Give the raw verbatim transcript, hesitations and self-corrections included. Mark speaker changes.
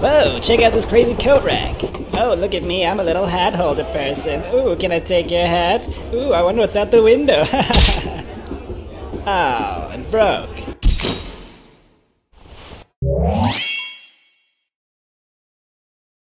Speaker 1: Whoa, check out this crazy coat rack. Oh, look at me, I'm a little hat holder person. Ooh, can I take your hat? Ooh, I wonder what's out the window. Oh, it broke.